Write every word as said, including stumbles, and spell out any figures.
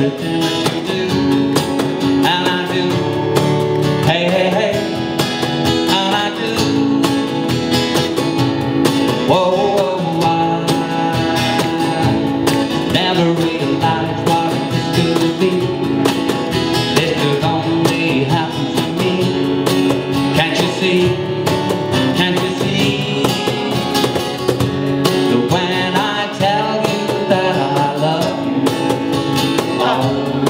everything that you do, and I do. Hey, hey, hey, and I do. Whoa, whoa, I never realized what this could be. This could only happen to me. Can't you see? Can't you see? That when I tell you that I love you, oh,